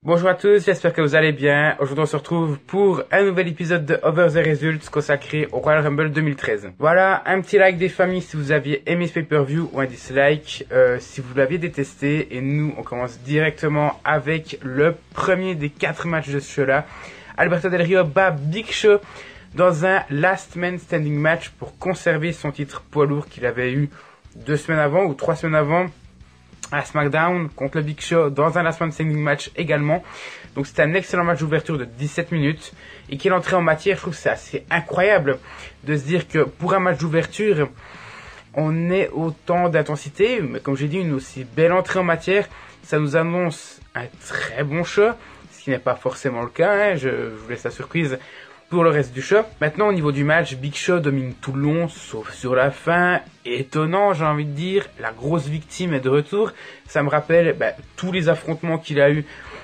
Bonjour à tous, j'espère que vous allez bien. Aujourd'hui on se retrouve pour un nouvel épisode de Over the Results consacré au Royal Rumble 2013. Voilà, un petit like des familles si vous aviez aimé ce pay-per-view ou un dislike si vous l'aviez détesté. Et nous on commence directement avec le premier des 4 matchs de ce show-là. Alberto Del Rio bat Big Show dans un Last Man Standing match pour conserver son titre poids lourd qu'il avait eu 2 semaines avant ou 3 semaines avant à SmackDown contre le Big Show dans un Last Man Standing match également. Donc c'était un excellent match d'ouverture de 17 minutes. Et quelle entrée en matière, je trouve que c'est assez incroyable de se dire que pour un match d'ouverture, on est autant d'intensité. Mais comme j'ai dit, une aussi belle entrée en matière, ça nous annonce un très bon show. Ce qui n'est pas forcément le cas, hein. Je vous laisse la surprise pour le reste du show. Maintenant, au niveau du match, Big Show domine tout le long, sauf sur la fin. Étonnant, j'ai envie de dire. La grosse victime est de retour. Ça me rappelle tous les affrontements qu'il a eu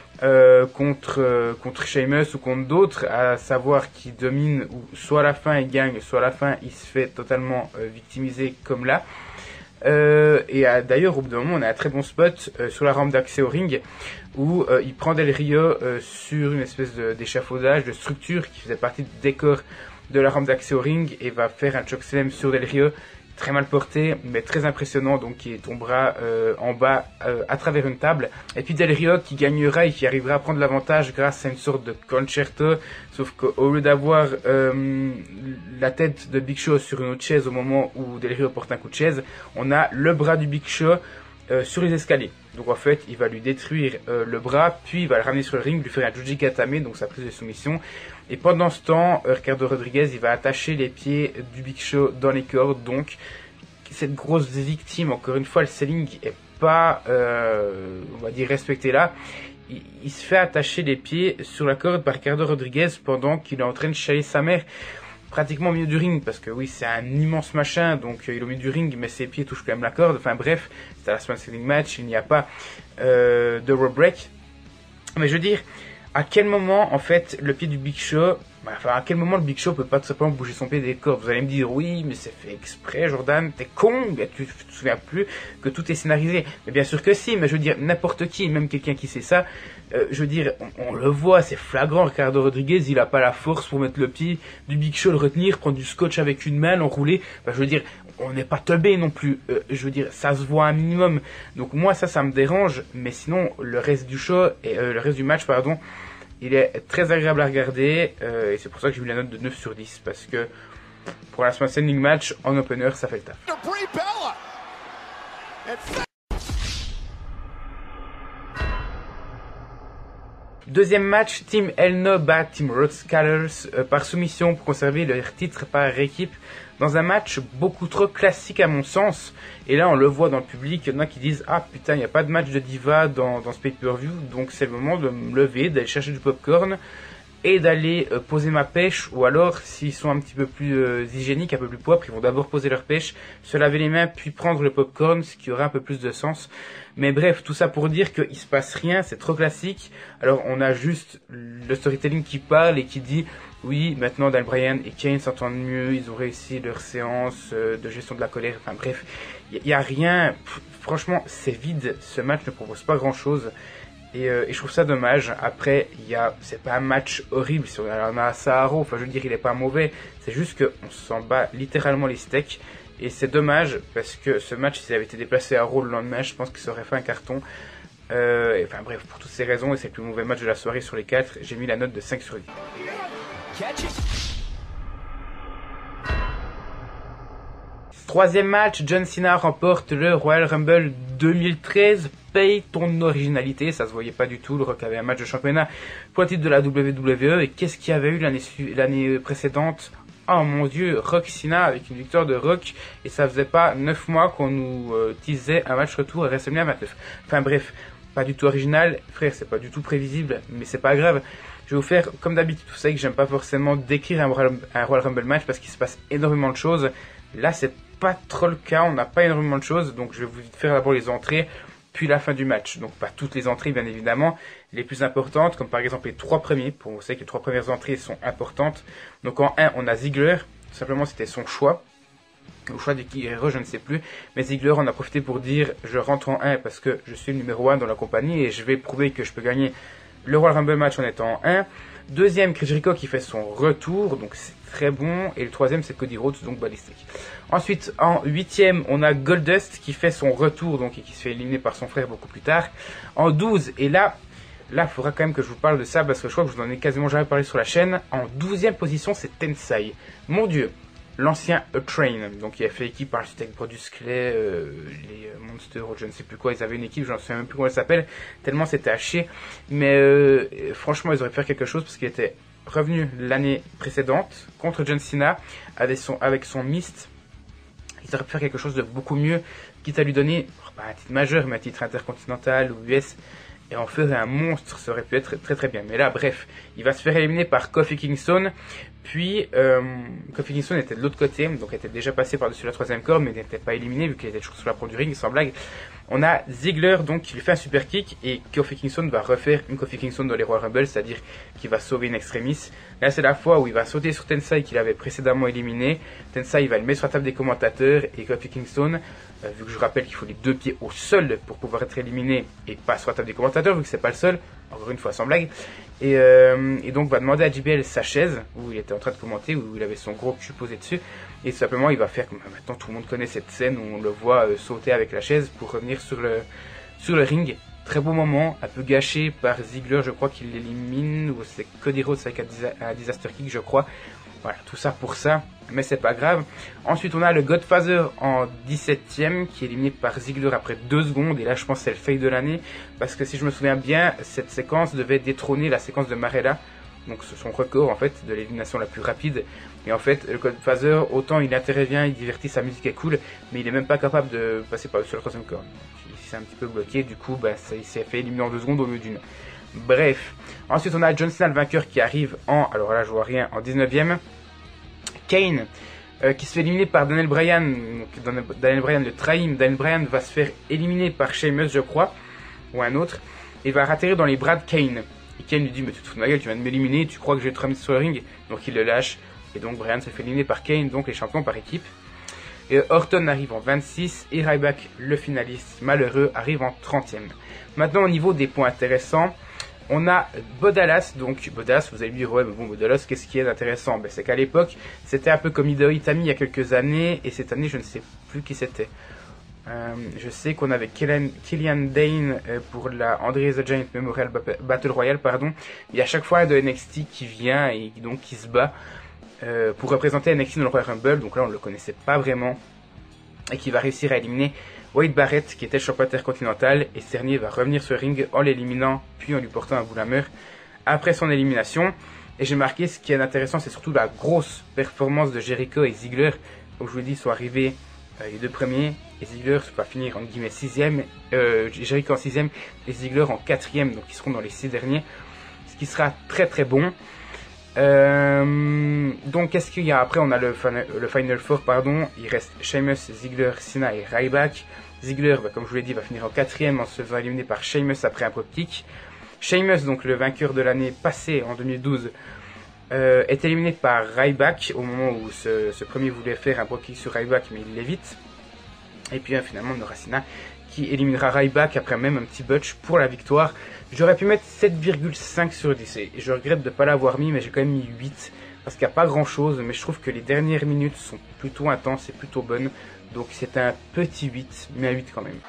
contre Sheamus ou contre d'autres, à savoir qu'il domine, ou soit à la fin il gagne, soit à la fin il se fait totalement victimiser comme là. D'ailleurs, au bout d'un moment, on a un très bon spot sur la rampe d'accès au ring où il prend Del Rio sur une espèce d'échafaudage, de structure qui faisait partie du décor de la rampe d'accès au ring et va faire un chokeslam sur Del Rio, très mal porté mais très impressionnant, donc qui tombera en bas à travers une table. Et puis Del Rio qui gagnera et qui arrivera à prendre l'avantage grâce à une sorte de concerto, sauf qu'au lieu d'avoir la tête de Big Show sur une autre chaise au moment où Del Rio porte un coup de chaise, on a le bras du Big Show sur les escaliers. Donc en fait, il va lui détruire le bras, puis il va le ramener sur le ring, lui faire un Juji Gatame, donc sa prise de soumission. Et pendant ce temps, Ricardo Rodriguez, il va attacher les pieds du Big Show dans les cordes. Donc cette grosse victime, encore une fois, le selling est pas, on va dire, respecté là. Il se fait attacher les pieds sur la corde par Ricardo Rodriguez pendant qu'il est en train de chialer sa mère, pratiquement au milieu du ring, parce que oui, c'est un immense machin, donc il est au milieu du ring, mais ses pieds touchent quand même la corde. Enfin bref, c'est un Last Man Standing match, il n'y a pas de rope break. Mais je veux dire, à quel moment, en fait, le pied du Big Show, à quel moment le Big Show peut pas tout simplement bouger son pied des cordes? Vous allez me dire, oui, mais c'est fait exprès, Jordan, t'es con, tu te souviens plus que tout est scénarisé. Mais bien sûr que si, mais je veux dire, n'importe qui, même quelqu'un qui sait ça, je veux dire, on le voit, c'est flagrant, Ricardo Rodriguez, il a pas la force pour mettre le pied du Big Show, le retenir, prendre du scotch avec une main, l'enrouler. Je veux dire, on n'est pas teubé non plus, je veux dire, ça se voit un minimum. Donc moi, ça me dérange, mais sinon, le reste du show, le reste du match, pardon, il est très agréable à regarder, et c'est pour ça que j'ai mis la note de 9 sur 10, parce que pour la standing match, en opener, ça fait le taf. Deuxième match, Team Elno bat Team Road Scholars par soumission pour conserver leur titre par équipe dans un match beaucoup trop classique à mon sens. Et là on le voit dans le public, il y en a qui disent « Ah putain, il n'y a pas de match de diva dans ce pay-per-view, donc c'est le moment de me lever, d'aller chercher du popcorn et d'aller poser ma pêche. » Ou alors, s'ils sont un petit peu plus hygiéniques, un peu plus propres, ils vont d'abord poser leur pêche, se laver les mains, puis prendre le popcorn, ce qui aura un peu plus de sens. Mais bref, tout ça pour dire qu'il se passe rien, c'est trop classique. Alors on a juste le storytelling qui parle et qui dit oui, maintenant Dan Bryan et Kane s'entendent mieux, ils ont réussi leur séance de gestion de la colère. Enfin bref, il y a rien. Franchement, c'est vide. Ce match ne propose pas grand chose. Et je trouve ça dommage. Après, c'est pas un match horrible. Si on a Saharo, enfin je veux dire, il est pas mauvais. C'est juste qu'on s'en bat littéralement les steaks. Et c'est dommage parce que ce match, s'il avait été déplacé à Raw le lendemain, je pense qu'il aurait fait un carton. Enfin bref, pour toutes ces raisons, et c'est le plus mauvais match de la soirée sur les 4, j'ai mis la note de 5 sur 10. Troisième match, John Cena remporte le Royal Rumble 2013. Paye ton originalité, ça se voyait pas du tout. Le Rock avait un match de championnat pour le titre de la WWE. Et qu'est-ce qu'il y avait eu l'année précédente? Oh mon dieu, Rock Cena avec une victoire de Rock, et ça faisait pas 9 mois qu'on nous teasait un match retour à WrestleMania 29. Enfin bref, pas du tout original, frère, c'est pas du tout prévisible, mais c'est pas grave. Je vais vous faire, comme d'habitude, vous savez que j'aime pas forcément décrire un Royal Rumble match parce qu'il se passe énormément de choses. Là, c'est pas trop le cas, on n'a pas énormément de choses, donc je vais vous faire d'abord les entrées, puis la fin du match. Donc pas toutes les entrées, bien évidemment, les plus importantes, comme par exemple les 3 premiers, pour vous savez que les 3 premières entrées sont importantes. Donc en 1, on a Ziggler, tout simplement c'était son choix, au choix de qui je ne sais plus, mais Ziggler en a profité pour dire je rentre en 1 parce que je suis le numéro 1 dans la compagnie et je vais prouver que je peux gagner le Royal Rumble match en étant 1. Deuxième, Chris Jericho qui fait son retour, donc c'est très bon. Et le troisième, c'est Cody Rhodes, donc Ballistic. Ensuite, en 8e, on a Goldust qui fait son retour, donc et qui se fait éliminer par son frère beaucoup plus tard. En 12, et là, il faudra quand même que je vous parle de ça, parce que je crois que je vous en ai quasiment jamais parlé sur la chaîne. En 12e position, c'est Tensai. Mon Dieu, l'ancien A-Train, donc il a fait équipe par avec Brodus Clay, les Monsters, ou je ne sais plus quoi, ils avaient une équipe, je ne sais même plus comment elle s'appelle, tellement c'était à chier. Mais franchement, ils auraient pu faire quelque chose, parce qu'il était revenu l'année précédente contre John Cena avec son Mist. Ils auraient pu faire quelque chose de beaucoup mieux, quitte à lui donner, pas un titre majeur, mais un titre intercontinental ou US, et en faire un monstre, ça aurait pu être très très bien. Mais là, bref, il va se faire éliminer par Kofi Kingston, puis Kofi Kingston était de l'autre côté, donc était déjà passé par-dessus la troisième corde, mais n'était pas éliminé, vu qu'il était toujours sur la pointe du ring, sans blague. On a Ziggler, donc, qui lui fait un super kick, et Kofi Kingston va refaire une Kofi Kingston dans les Royal Rumble, c'est-à-dire qu'il va sauver une extremis. Là, c'est la fois où il va sauter sur Tensai, qu'il avait précédemment éliminé. Tensai, il va le mettre sur la table des commentateurs, et Kofi Kingston, vu que je rappelle qu'il faut les 2 pieds au sol pour pouvoir être éliminé, et pas sur la table des commentateurs, vu que c'est pas le seul, encore une fois, sans blague. Et donc, va demander à JBL sa chaise, où il était en train de commenter, où il avait son gros cul posé dessus. Et tout simplement, il va faire comme maintenant tout le monde connaît cette scène où on le voit sauter avec la chaise pour revenir sur le ring. Très beau moment, un peu gâché par Ziggler, je crois qu'il l'élimine, ou c'est Cody Rhodes avec un disaster kick, je crois. Voilà, tout ça pour ça, mais c'est pas grave. Ensuite, on a le Godfather en 17ème, qui est éliminé par Ziggler après 2 secondes, et là je pense que c'est le fail de l'année, parce que si je me souviens bien, cette séquence devait détrôner la séquence de Marella, donc c'est son record en fait de l'élimination la plus rapide. Et en fait, le Godfather, autant il intervient, il divertit, sa musique est cool, mais il est même pas capable de passer par-dessus la troisième corde. Il s'est un petit peu bloqué, du coup, il s'est fait éliminer en 2 secondes au lieu d'une. Bref. Ensuite, on a John Cena, le vainqueur, qui arrive alors là, je vois rien, en 19ème. Kane, qui se fait éliminer par Daniel Bryan. Donc, Daniel Bryan le trahit. Daniel Bryan va se faire éliminer par Sheamus, je crois, ou un autre, et va atterrir dans les bras de Kane. Et Kane lui dit, mais tu te fous de ma gueule, tu viens de m'éliminer, tu crois que je vais te remettre sur le ring? Donc il le lâche, et donc Bryan se fait éliminer par Kane, donc les champions par équipe. Et Orton arrive en 26, et Ryback, le finaliste malheureux, arrive en 30ème. Maintenant, au niveau des points intéressants, on a Bodalas, donc Bodalas, vous allez me dire, ouais, mais bon, Bodalas, qu'est-ce qui est intéressant? C'est qu'à l'époque, c'était un peu comme Hideo Itami il y a quelques années, et cette année, je ne sais plus qui c'était. Je sais qu'on avait Killian Dane pour la Andre the Giant Memorial Battle Royale, pardon. Il y a à chaque fois un de NXT qui vient et donc qui se bat pour représenter NXT dans le Royal Rumble. Donc là, on ne le connaissait pas vraiment, et qui va réussir à éliminer Wade Barrett, qui était le champion intercontinental, et ce dernier va revenir sur le ring en l'éliminant, puis en lui portant un bout la meur après son élimination. Et j'ai marqué, ce qui est intéressant, c'est surtout la grosse performance de Jericho et Ziggler. Comme je vous l'ai dit, ils sont arrivés les 2 premiers, et Ziggler va finir en guillemets 6ème, Jericho en 6ème, et Ziggler en 4ème, donc ils seront dans les 6 derniers, ce qui sera très très bon. Donc qu'est-ce qu'il y a après? On a le Final Four, pardon. Il reste Sheamus, Ziggler, Cena et Ryback. Ziggler, comme je vous l'ai dit, va finir en 4ème en se faisant éliminer par Sheamus après un pop kick. Sheamus, donc le vainqueur de l'année passée en 2012, est éliminé par Ryback au moment où ce premier voulait faire un pop kick sur Ryback, mais il l'évite. Et puis finalement, on aura Cena qui éliminera Ryback après même un petit botch pour la victoire. J'aurais pu mettre 7,5 sur 10 et je regrette de ne pas l'avoir mis, mais j'ai quand même mis 8 parce qu'il n'y a pas grand chose, mais je trouve que les dernières minutes sont plutôt intenses et plutôt bonnes, donc c'est un petit 8, mais un 8 quand même.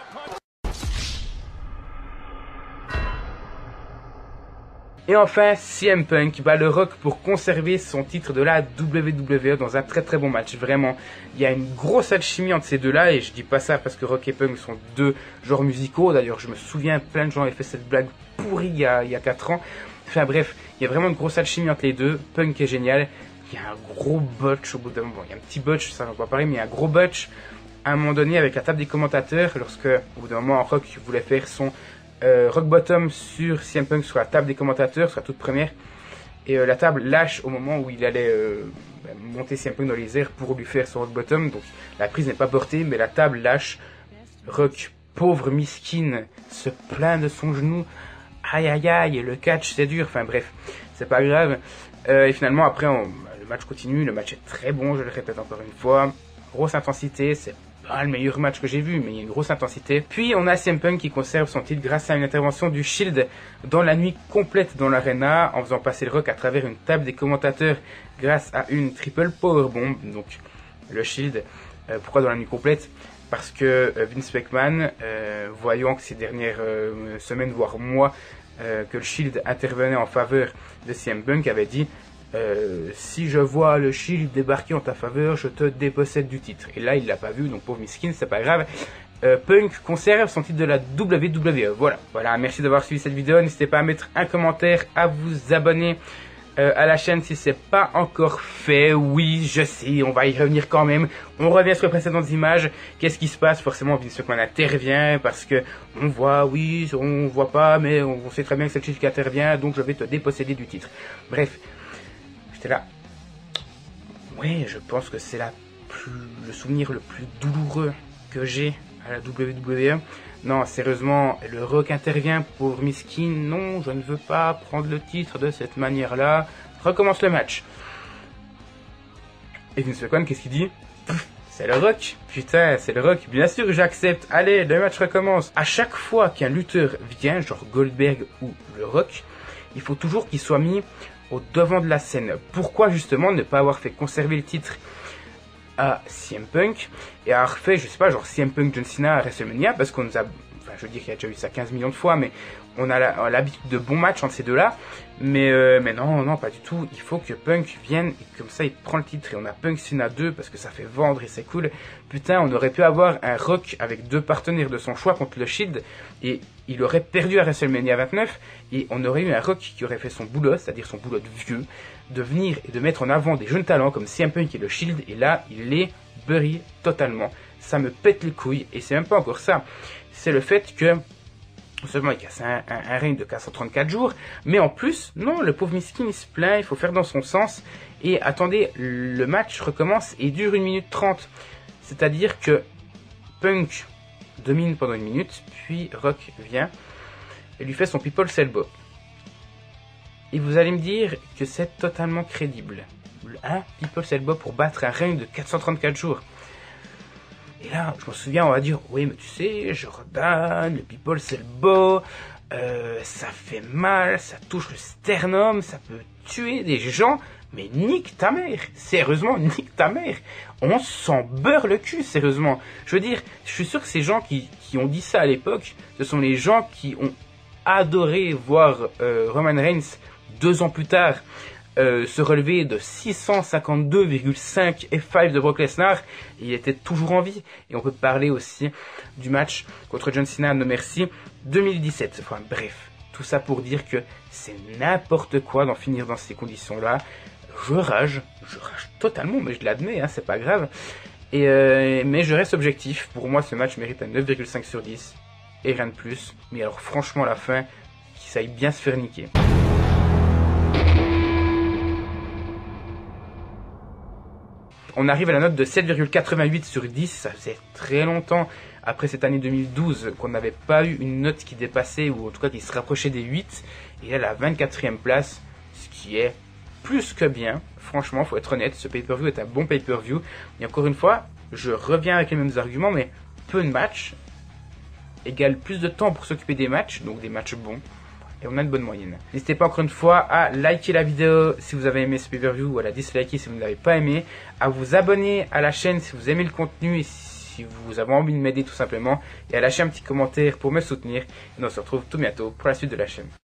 Et enfin, CM Punk bat le Rock pour conserver son titre de la WWE dans un très très bon match. Vraiment, il y a une grosse alchimie entre ces deux-là, et je dis pas ça parce que Rock et Punk sont 2 genres musicaux. D'ailleurs, je me souviens, plein de gens avaient fait cette blague pourrie il y a 4 ans. Enfin bref, il y a vraiment une grosse alchimie entre les deux. Punk est génial. Il y a un gros botch au bout d'un moment. Il y a un petit botch, ça va pas parler, mais il y a un gros botch à un moment donné avec la table des commentateurs, lorsque au bout d'un moment Rock voulait faire son rock bottom sur CM Punk sur la table des commentateurs, sur la toute première, et la table lâche au moment où il allait monter CM Punk dans les airs pour lui faire son rock bottom. Donc la prise n'est pas portée, mais la table lâche. Rock, pauvre miskin, se plaint de son genou. Aïe aïe aïe, le catch c'est dur. Enfin bref, c'est pas grave. Et finalement après le match continue, le match est très bon, je le répète encore une fois. Grosse intensité, c'est pas le meilleur match que j'ai vu, mais il y a une grosse intensité. Puis on a CM Punk qui conserve son titre grâce à une intervention du Shield dans la nuit complète dans l'arena, en faisant passer le Rock à travers une table des commentateurs grâce à une triple powerbomb. Donc le Shield, pourquoi dans la nuit complète? Parce que Vince McMahon, voyant que ces dernières semaines, voire mois, que le Shield intervenait en faveur de CM Punk, avait dit si je vois le Shield débarquer en ta faveur, je te dépossède du titre. Et là, il l'a pas vu, donc pauvre miskin, c'est pas grave. Punk conserve son titre de la WWE. Voilà, merci d'avoir suivi cette vidéo. N'hésitez pas à mettre un commentaire, à vous abonner à la chaîne si c'est pas encore fait. Oui, je sais, on va y revenir quand même. On revient sur les précédentes images. Qu'est-ce qui se passe? Forcément, Vince McMahon intervient parce que on voit, oui, on voit pas, mais on sait très bien que c'est le Shield qui intervient, donc je vais te déposséder du titre. Bref, j'étais là. Ouais, je pense que c'est le souvenir le plus douloureux que j'ai à la WWE. Non, sérieusement, le Rock intervient pour Miskin. Non, je ne veux pas prendre le titre de cette manière-là. Recommence le match. Et Vince McMahon, qu'est-ce qu'il dit? C'est le Rock. Putain, c'est le Rock. Bien sûr que j'accepte. Allez, le match recommence. À chaque fois qu'un lutteur vient, genre Goldberg ou le Rock, il faut toujours qu'il soit mis au devant de la scène. Pourquoi justement ne pas avoir fait conserver le titre à CM Punk et avoir fait, je sais pas, genre CM Punk John Cena à WrestleMania, parce qu'on nous a, enfin je veux dire qu'il y a déjà eu ça 15 millions de fois, mais on a l'habitude de bons matchs entre ces deux-là, mais non, pas du tout. Il faut que Punk vienne et comme ça il prend le titre et on a Punk Cena 2 parce que ça fait vendre et c'est cool. Putain, on aurait pu avoir un Rock avec deux partenaires de son choix contre le Shield et il aurait perdu à WrestleMania 29 et on aurait eu un Rock qui aurait fait son boulot, c'est-à-dire son boulot de vieux, de venir et de mettre en avant des jeunes talents comme CM Punk et le Shield, et là il les bury totalement. Ça me pète les couilles, et c'est même pas encore ça, c'est le fait que non seulement il casse un règne de 434 jours, mais en plus, non, le pauvre miskin il se plaint, il faut faire dans son sens, et attendez, le match recommence et dure 1 minute 30, c'est-à-dire que Punk domine pendant 1 minute, puis Rock vient et lui fait son People's Elbow. Et vous allez me dire que c'est totalement crédible. Un People's Elbow pour battre un règne de 434 jours. Et là, je me souviens, on va dire, oui, mais tu sais, Jordan, le People's Elbow, ça fait mal, ça touche le sternum, ça peut tuer des gens. Mais nique ta mère, sérieusement, nique ta mère. On s'en beurre le cul, sérieusement. Je veux dire, je suis sûr que ces gens qui ont dit ça à l'époque, ce sont les gens qui ont adoré voir Roman Reigns 2 ans plus tard se relever de 652,5 F5 de Brock Lesnar. Il était toujours en vie. Et on peut parler aussi du match contre John Cena à No Mercy 2017. Enfin bref, tout ça pour dire que c'est n'importe quoi d'en finir dans ces conditions-là. Je rage totalement, mais je l'admets, hein, c'est pas grave. Mais je reste objectif. Pour moi, ce match mérite un 9,5 sur 10 et rien de plus. Mais alors franchement, la fin, qu'il s'aille bien se faire niquer. On arrive à la note de 7,88 sur 10, ça faisait très longtemps, après cette année 2012, qu'on n'avait pas eu une note qui dépassait, ou en tout cas qui se rapprochait des 8, et à la 24e place, ce qui est plus que bien. Franchement, faut être honnête, ce pay-per-view est un bon pay-per-view, et encore une fois, je reviens avec les mêmes arguments, mais peu de matchs égale plus de temps pour s'occuper des matchs, donc des matchs bons. Et on a une bonne moyenne. N'hésitez pas encore une fois à liker la vidéo si vous avez aimé ce pay-per-view, ou à la disliker si vous ne l'avez pas aimé, à vous abonner à la chaîne si vous aimez le contenu et si vous avez envie de m'aider tout simplement, et à lâcher un petit commentaire pour me soutenir. Et on se retrouve tout bientôt pour la suite de la chaîne.